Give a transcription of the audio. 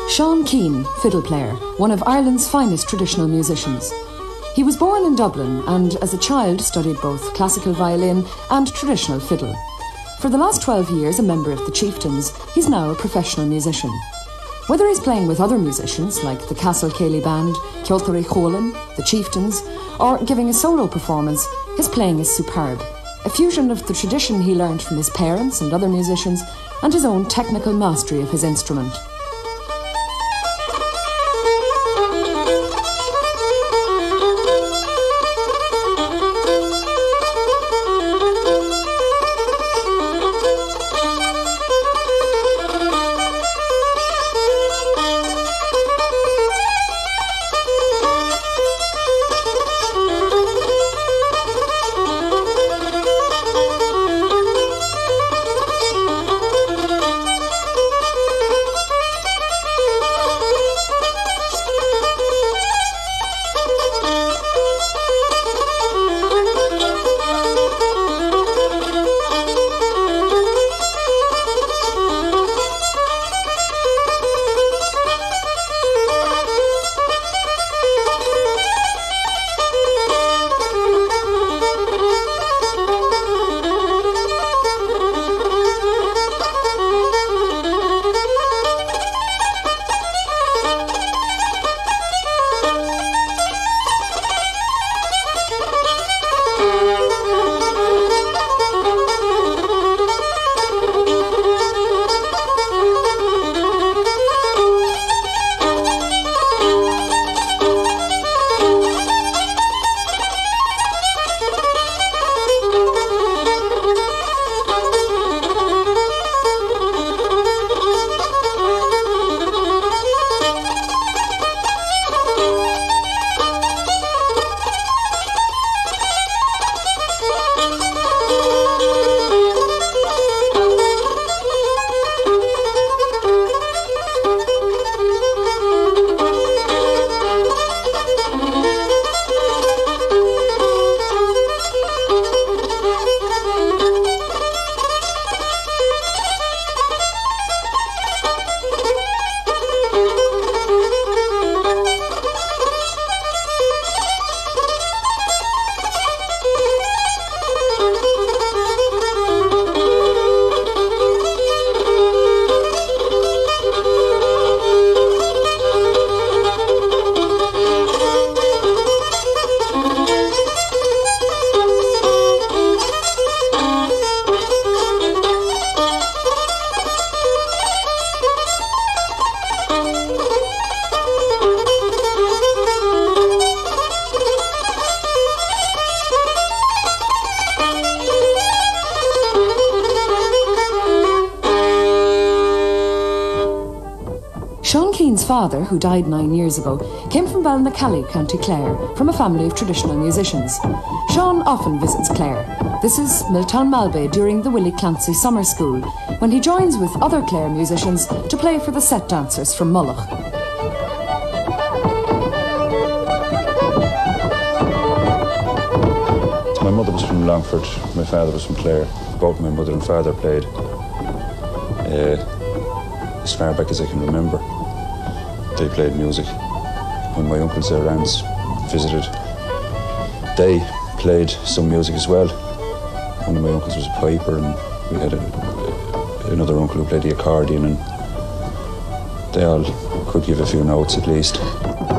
Seán Keane, fiddle player, one of Ireland's finest traditional musicians. He was born in Dublin and as a child studied both classical violin and traditional fiddle. For the last 12 years a member of the Chieftains, he's now a professional musician. Whether he's playing with other musicians like the Castle Céilí Band, Ceoltóirí Chualann, the Chieftains, or giving a solo performance, his playing is superb. A fusion of the tradition he learned from his parents and other musicians and his own technical mastery of his instrument. Seán Keane's father, who died 9 years ago, came from Ballinacally, County Clare, from a family of traditional musicians. Seán often visits Clare. This is Milltown Malbay during the Willie Clancy Summer School, when he joins with other Clare musicians to play for the set dancers from Mullagh. My mother was from Longford, my father was from Clare. Both my mother and father played as far back as I can remember. They played music. When my uncles and aunts visited, they played some music as well. One of my uncles was a piper, and we had another uncle who played the accordion, and they all could give a few notes at least.